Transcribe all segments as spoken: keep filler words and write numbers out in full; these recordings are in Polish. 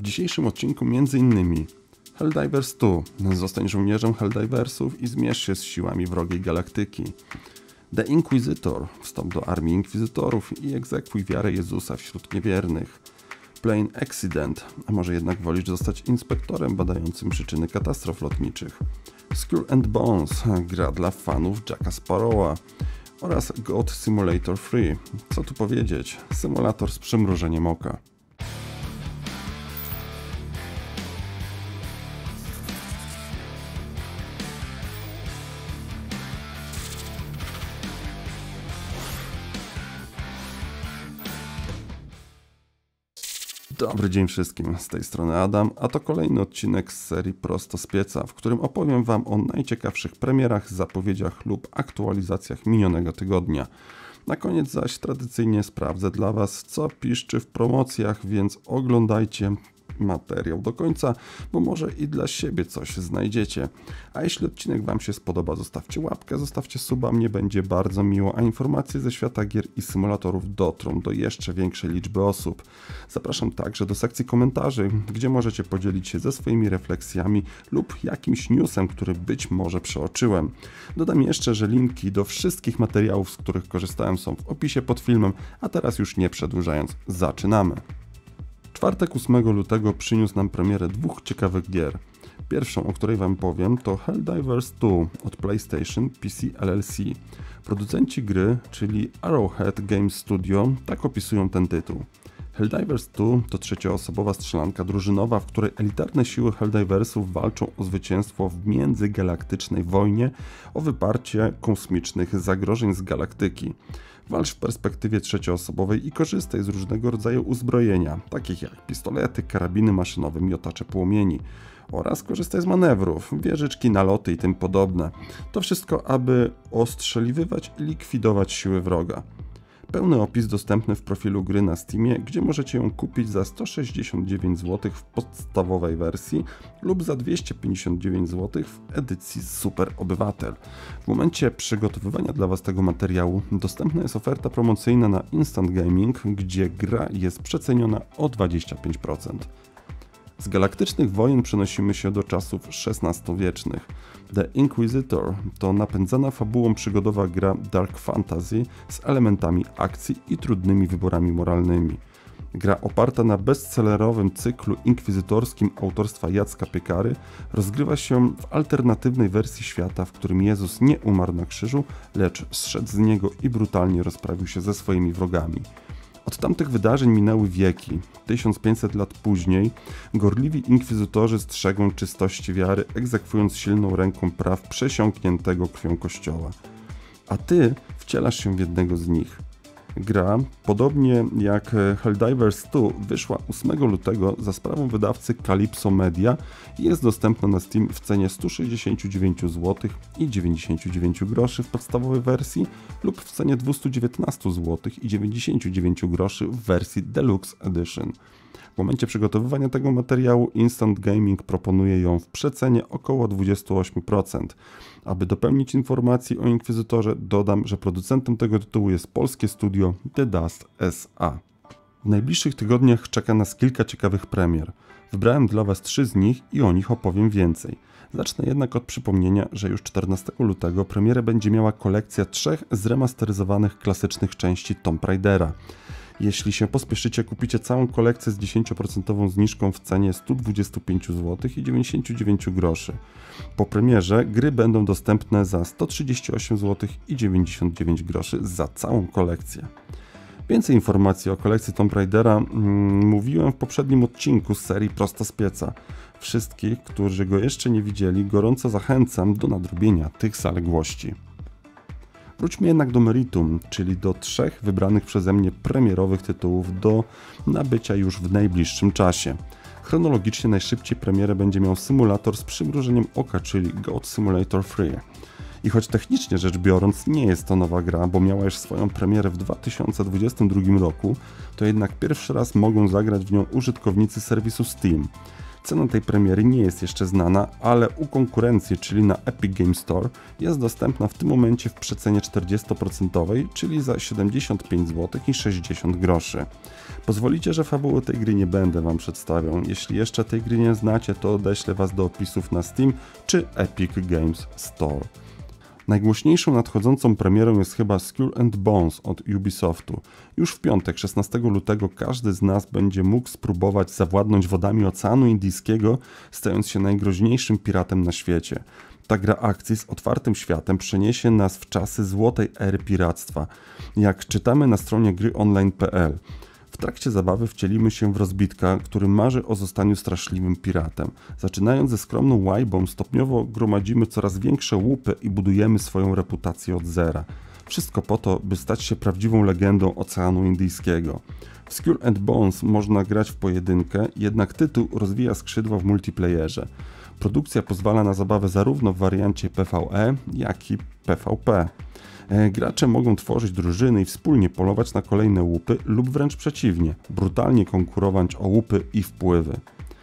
dzisiejszym odcinku między innymi Helldivers dwa. Zostań żołnierzem Helldiversów i zmierz się z siłami wrogiej galaktyki. The Inquisitor. Wstąp do armii inkwizytorów i egzekwuj wiarę Jezusa wśród niewiernych. Plane Accident. A może jednak wolisz zostać inspektorem badającym przyczyny katastrof lotniczych. Skull and Bones. Gra dla fanów Jacka Sparrowa. Oraz God Simulator trzy. Co tu powiedzieć? Symulator z przymrużeniem oka. Dobry dzień wszystkim, z tej strony Adam, a to kolejny odcinek z serii Prosto z pieca, w którym opowiem Wam o najciekawszych premierach, zapowiedziach lub aktualizacjach minionego tygodnia. Na koniec zaś tradycyjnie sprawdzę dla Was, co piszczy w promocjach, więc oglądajcie materiał do końca, bo może i dla siebie coś znajdziecie. A jeśli odcinek Wam się spodoba, zostawcie łapkę, zostawcie suba, mnie będzie bardzo miło, a informacje ze świata gier i symulatorów dotrą do jeszcze większej liczby osób. Zapraszam także do sekcji komentarzy, gdzie możecie podzielić się ze swoimi refleksjami lub jakimś newsem, który być może przeoczyłem. Dodam jeszcze, że linki do wszystkich materiałów, z których korzystałem, są w opisie pod filmem, a teraz już nie przedłużając, zaczynamy. Czwartek ósmego lutego przyniósł nam premierę dwóch ciekawych gier. Pierwszą, o której Wam powiem, to Helldivers dwa od PlayStation P C L L C. Producenci gry, czyli Arrowhead Games Studio, tak opisują ten tytuł. Helldivers dwa to trzecioosobowa strzelanka drużynowa, w której elitarne siły Helldiversów walczą o zwycięstwo w międzygalaktycznej wojnie o wyparcie kosmicznych zagrożeń z galaktyki. Walcz w perspektywie trzecioosobowej i korzystaj z różnego rodzaju uzbrojenia, takich jak pistolety, karabiny maszynowe, miotacze płomieni oraz korzystaj z manewrów, wieżyczki, naloty i tym podobne. To wszystko, aby ostrzeliwywać i likwidować siły wroga. Pełny opis dostępny w profilu gry na Steamie, gdzie możecie ją kupić za sto sześćdziesiąt dziewięć złotych w podstawowej wersji lub za dwieście pięćdziesiąt dziewięć złotych w edycji Super Obywatel. W momencie przygotowywania dla Was tego materiału dostępna jest oferta promocyjna na Instant Gaming, gdzie gra jest przeceniona o dwadzieścia pięć procent. Z galaktycznych wojen przenosimy się do czasów szesnastowiecznych. The Inquisitor to napędzana fabułą przygodowa gra dark fantasy z elementami akcji i trudnymi wyborami moralnymi. Gra oparta na bestsellerowym cyklu inkwizytorskim autorstwa Jacka Piekary rozgrywa się w alternatywnej wersji świata, w którym Jezus nie umarł na krzyżu, lecz zszedł z niego i brutalnie rozprawił się ze swoimi wrogami. Od tamtych wydarzeń minęły wieki. tysiąc pięćset lat później gorliwi inkwizytorzy strzegą czystości wiary, egzekwując silną ręką praw przesiąkniętego krwią Kościoła. A Ty wcielasz się w jednego z nich. Gra, podobnie jak Helldivers dwa, wyszła ósmego lutego za sprawą wydawcy Calypso Media i jest dostępna na Steam w cenie sto sześćdziesiąt dziewięć złotych i dziewięćdziesiąt dziewięć groszy w podstawowej wersji lub w cenie dwieście dziewiętnaście złotych i dziewięćdziesiąt dziewięć groszy w wersji Deluxe Edition. W momencie przygotowywania tego materiału Instant Gaming proponuje ją w przecenie około dwadzieścia osiem procent. Aby dopełnić informacji o Inkwizytorze, dodam, że producentem tego tytułu jest polskie studio The Dust S A. W najbliższych tygodniach czeka nas kilka ciekawych premier. Wybrałem dla Was trzy z nich i o nich opowiem więcej. Zacznę jednak od przypomnienia, że już czternastego lutego premierę będzie miała kolekcja trzech zremasteryzowanych klasycznych części Tomb Raidera. Jeśli się pospieszycie, kupicie całą kolekcję z dziesięć procent zniżką w cenie sto dwadzieścia pięć złotych i dziewięćdziesiąt dziewięć groszy. Po premierze gry będą dostępne za sto trzydzieści osiem złotych i dziewięćdziesiąt dziewięć groszy za całą kolekcję. Więcej informacji o kolekcji Tomb Raidera mm, mówiłem w poprzednim odcinku z serii Prosto z pieca. Wszystkich, którzy go jeszcze nie widzieli, gorąco zachęcam do nadrobienia tych zaległości. Wróćmy jednak do meritum, czyli do trzech wybranych przeze mnie premierowych tytułów do nabycia już w najbliższym czasie. Chronologicznie najszybciej premierę będzie miał symulator z przymrużeniem oka, czyli God Simulator trzy. I choć technicznie rzecz biorąc nie jest to nowa gra, bo miała już swoją premierę w dwa tysiące dwudziestym drugim roku, to jednak pierwszy raz mogą zagrać w nią użytkownicy serwisu Steam. Cena tej premiery nie jest jeszcze znana, ale u konkurencji, czyli na Epic Games Store, jest dostępna w tym momencie w przecenie czterdzieści procent, czyli za siedemdziesiąt pięć złotych i sześćdziesiąt groszy. Pozwolicie, że fabuły tej gry nie będę Wam przedstawiał. Jeśli jeszcze tej gry nie znacie, to odeślę Was do opisów na Steam czy Epic Games Store. Najgłośniejszą nadchodzącą premierą jest chyba Skull and Bones od Ubisoftu. Już w piątek, szesnastego lutego, każdy z nas będzie mógł spróbować zawładnąć wodami Oceanu Indyjskiego, stając się najgroźniejszym piratem na świecie. Ta gra akcji z otwartym światem przeniesie nas w czasy złotej ery piractwa, jak czytamy na stronie gry online kropka p l. W trakcie zabawy wcielimy się w rozbitka, który marzy o zostaniu straszliwym piratem. Zaczynając ze skromną łajbą, stopniowo gromadzimy coraz większe łupy i budujemy swoją reputację od zera. Wszystko po to, by stać się prawdziwą legendą Oceanu Indyjskiego. W Skull and Bones można grać w pojedynkę, jednak tytuł rozwija skrzydła w multiplayerze. Produkcja pozwala na zabawę zarówno w wariancie P V E, jak i P V P. Gracze mogą tworzyć drużyny i wspólnie polować na kolejne łupy lub wręcz przeciwnie, brutalnie konkurować o łupy i wpływy.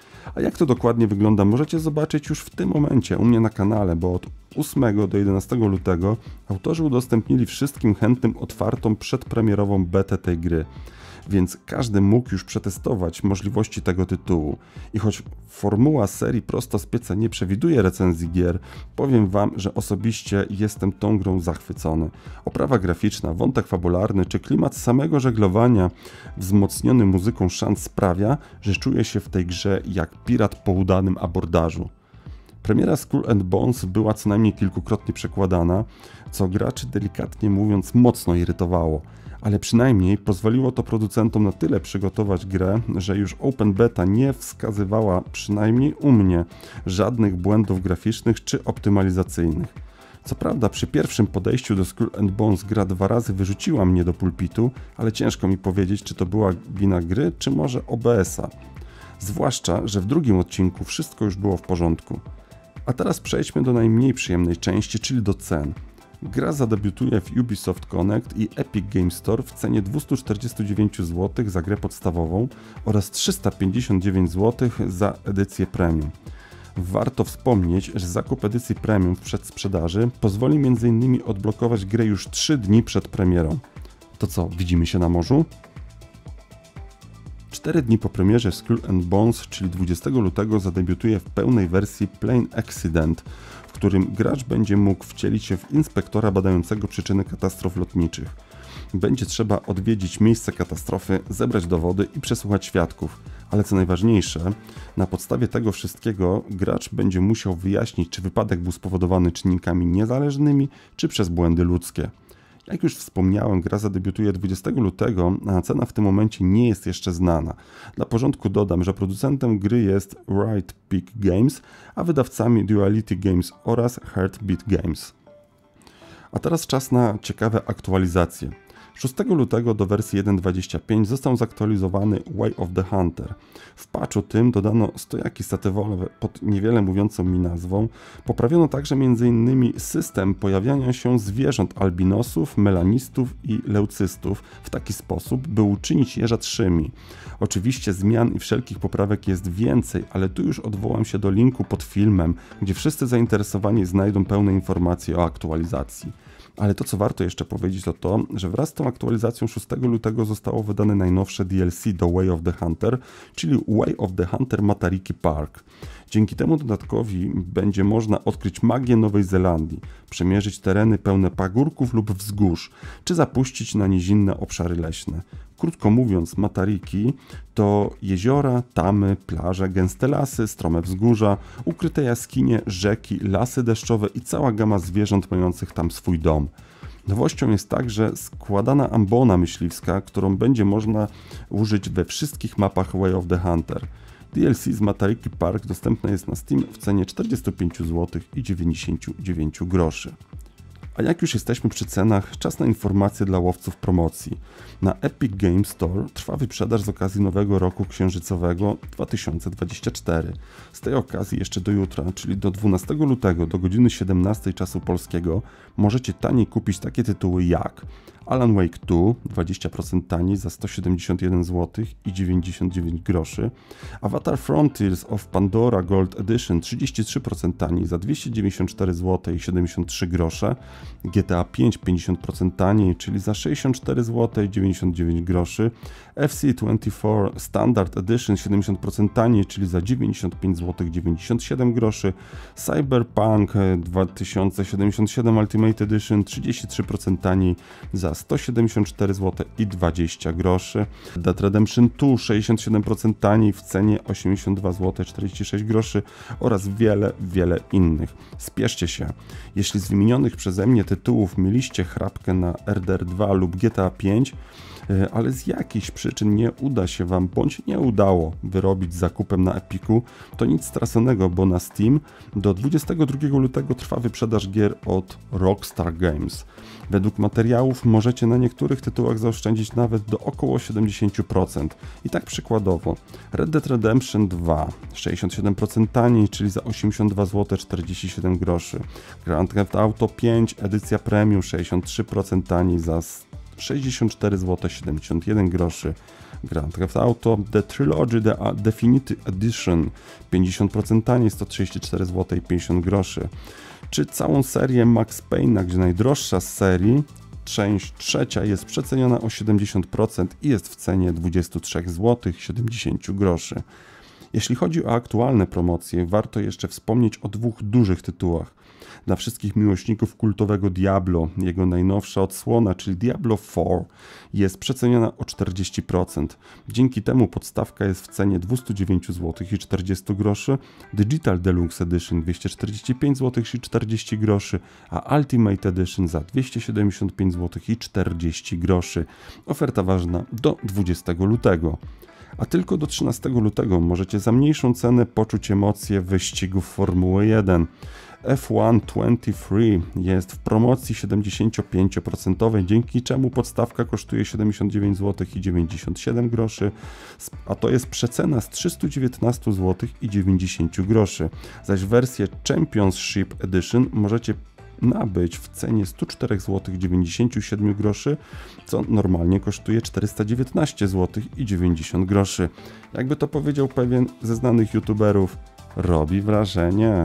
A jak to dokładnie wygląda, możecie zobaczyć już w tym momencie u mnie na kanale, bo od ósmego do jedenastego lutego autorzy udostępnili wszystkim chętnym otwartą przedpremierową betę tej gry. Więc każdy mógł już przetestować możliwości tego tytułu. I choć formuła serii prosto z pieca nie przewiduje recenzji gier, powiem Wam, że osobiście jestem tą grą zachwycony. Oprawa graficzna, wątek fabularny czy klimat samego żeglowania wzmocniony muzyką szans sprawia, że czuję się w tej grze jak pirat po udanym abordażu. Premiera Skull and Bones była co najmniej kilkukrotnie przekładana, co graczy delikatnie mówiąc mocno irytowało. Ale przynajmniej pozwoliło to producentom na tyle przygotować grę, że już Open Beta nie wskazywała, przynajmniej u mnie, żadnych błędów graficznych czy optymalizacyjnych. Co prawda przy pierwszym podejściu do Skull and Bones gra dwa razy wyrzuciła mnie do pulpitu, ale ciężko mi powiedzieć, czy to była wina gry, czy może O B S a. Zwłaszcza, że w drugim odcinku wszystko już było w porządku. A teraz przejdźmy do najmniej przyjemnej części, czyli do cen. Gra zadebiutuje w Ubisoft Connect i Epic Games Store w cenie dwieście czterdzieści dziewięć złotych za grę podstawową oraz trzysta pięćdziesiąt dziewięć złotych za edycję premium. Warto wspomnieć, że zakup edycji premium w przedsprzedaży pozwoli między innymi odblokować grę już trzy dni przed premierą. To co, widzimy się na morzu? cztery dni po premierze Skull and Bones, czyli dwudziestego lutego, zadebiutuje w pełnej wersji Plane Accident, w którym gracz będzie mógł wcielić się w inspektora badającego przyczyny katastrof lotniczych. Będzie trzeba odwiedzić miejsce katastrofy, zebrać dowody i przesłuchać świadków, ale co najważniejsze, na podstawie tego wszystkiego gracz będzie musiał wyjaśnić, czy wypadek był spowodowany czynnikami niezależnymi, czy przez błędy ludzkie. Jak już wspomniałem, gra zadebiutuje dwudziestego lutego, a cena w tym momencie nie jest jeszcze znana. Dla porządku dodam, że producentem gry jest Right Peak Games, a wydawcami Duality Games oraz Heartbeat Games. A teraz czas na ciekawe aktualizacje. szóstego lutego do wersji jeden kropka dwadzieścia pięć został zaktualizowany Way of the Hunter. W patchu tym dodano stojaki statywowe pod niewiele mówiącą mi nazwą. Poprawiono także między innymi system pojawiania się zwierząt albinosów, melanistów i leucystów w taki sposób, by uczynić je rzadszymi. Oczywiście zmian i wszelkich poprawek jest więcej, ale tu już odwołam się do linku pod filmem, gdzie wszyscy zainteresowani znajdą pełne informacje o aktualizacji. Ale to, co warto jeszcze powiedzieć, to to, że wraz z tą aktualizacją szóstego lutego zostało wydane najnowsze D L C do Way of the Hunter, czyli Way of the Hunter Matariki Park. Dzięki temu dodatkowi będzie można odkryć magię Nowej Zelandii, przemierzyć tereny pełne pagórków lub wzgórz, czy zapuścić na nizinne obszary leśne. Krótko mówiąc, Matariki to jeziora, tamy, plaże, gęste lasy, strome wzgórza, ukryte jaskinie, rzeki, lasy deszczowe i cała gama zwierząt mających tam swój dom. Nowością jest także składana ambona myśliwska, którą będzie można użyć we wszystkich mapach Way of the Hunter. D L C z Matariki Park dostępne jest na Steam w cenie czterdzieści pięć złotych i dziewięćdziesiąt dziewięć groszy. A jak już jesteśmy przy cenach, czas na informacje dla łowców promocji. Na Epic Games Store trwa wyprzedaż z okazji nowego roku księżycowego dwa tysiące dwudziestego czwartego. Z tej okazji jeszcze do jutra, czyli do dwunastego lutego do godziny siedemnastej czasu polskiego, możecie taniej kupić takie tytuły jak Alan Wake dwa, dwadzieścia procent taniej za sto siedemdziesiąt jeden złotych i dziewięćdziesiąt dziewięć groszy, Avatar Frontiers of Pandora Gold Edition trzydzieści trzy procent taniej za dwieście dziewięćdziesiąt cztery złote i siedemdziesiąt trzy grosze, G T A pięć pięćdziesiąt procent taniej, czyli za sześćdziesiąt cztery złote i dziewięćdziesiąt dziewięć groszy, F C dwadzieścia cztery Standard Edition siedemdziesiąt procent taniej, czyli za dziewięćdziesiąt pięć złotych i dziewięćdziesiąt siedem groszy, Cyberpunk dwa tysiące siedemdziesiąt siedem Ultimate Edition trzydzieści trzy procent taniej za sto siedemdziesiąt cztery złote i dwadzieścia groszy, Red Dead Redemption dwa sześćdziesiąt siedem procent taniej w cenie osiemdziesiąt dwa złote i czterdzieści sześć groszy oraz wiele, wiele innych. Spieszcie się. Jeśli z wymienionych przeze mnie tytułów mieliście chrapkę na R D R dwa lub G T A pięć, ale z jakichś przyczyn nie uda się Wam, bądź nie udało wyrobić zakupem na Epiku, to nic straconego, bo na Steam do dwudziestego drugiego lutego trwa wyprzedaż gier od Rockstar Games. Według materiałów możecie na niektórych tytułach zaoszczędzić nawet do około siedemdziesiąt procent. I tak przykładowo Red Dead Redemption dwa sześćdziesiąt siedem procent taniej, czyli za osiemdziesiąt dwa złote czterdzieści siedem groszy. Grand Theft Auto pięć edycja premium sześćdziesiąt trzy procent taniej za sześćdziesiąt cztery złote siedemdziesiąt jeden groszy. Grand Theft Auto The Trilogy The Definitive Edition pięćdziesiąt procent taniej, sto trzydzieści cztery złote i pięćdziesiąt groszy. Czy całą serię Max Payne'a, gdzie najdroższa z serii, część trzecia, jest przeceniona o siedemdziesiąt procent i jest w cenie dwadzieścia trzy złotych i siedemdziesiąt groszy. Jeśli chodzi o aktualne promocje, warto jeszcze wspomnieć o dwóch dużych tytułach. Dla wszystkich miłośników kultowego Diablo, jego najnowsza odsłona, czyli Diablo cztery, jest przeceniona o czterdzieści procent. Dzięki temu podstawka jest w cenie dwieście dziewięć złotych i czterdzieści groszy, Digital Deluxe Edition dwieście czterdzieści pięć złotych i czterdzieści groszy, a Ultimate Edition za dwieście siedemdziesiąt pięć złotych i czterdzieści groszy. Oferta ważna do dwudziestego lutego. A tylko do trzynastego lutego możecie za mniejszą cenę poczuć emocje wyścigów Formuły jeden. F jeden dwadzieścia trzy jest w promocji siedemdziesiąt pięć procent, dzięki czemu podstawka kosztuje siedemdziesiąt dziewięć złotych i dziewięćdziesiąt siedem groszy, a to jest przecena z trzysta dziewiętnaście złotych i dziewięćdziesiąt groszy, zaś wersję Championship Edition możecie nabyć w cenie sto cztery złote dziewięćdziesiąt siedem groszy, co normalnie kosztuje czterysta dziewiętnaście złotych i dziewięćdziesiąt groszy. Jakby to powiedział pewien ze znanych youtuberów, robi wrażenie.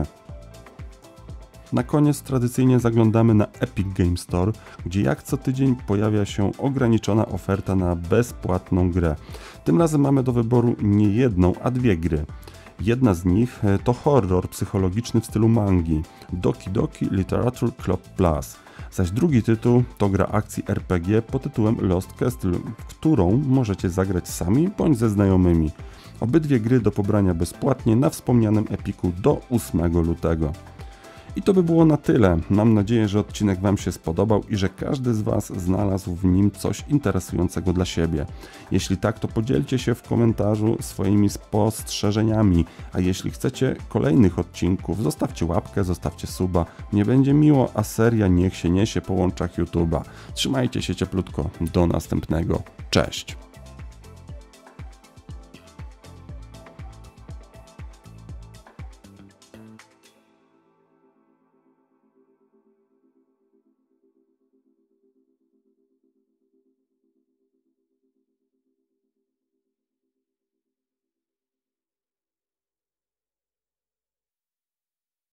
Na koniec tradycyjnie zaglądamy na Epic Games Store, gdzie jak co tydzień pojawia się ograniczona oferta na bezpłatną grę. Tym razem mamy do wyboru nie jedną, a dwie gry. Jedna z nich to horror psychologiczny w stylu mangi, Doki Doki Literature Club Plus, zaś drugi tytuł to gra akcji R P G pod tytułem Lost Castle, w którą możecie zagrać sami bądź ze znajomymi. Obydwie gry do pobrania bezpłatnie na wspomnianym Epiku do ósmego lutego. I to by było na tyle. Mam nadzieję, że odcinek Wam się spodobał i że każdy z Was znalazł w nim coś interesującego dla siebie. Jeśli tak, to podzielcie się w komentarzu swoimi spostrzeżeniami, a jeśli chcecie kolejnych odcinków, zostawcie łapkę, zostawcie suba. Mnie będzie miło, a seria niech się niesie po łączach YouTube'a. Trzymajcie się cieplutko. Do następnego. Cześć!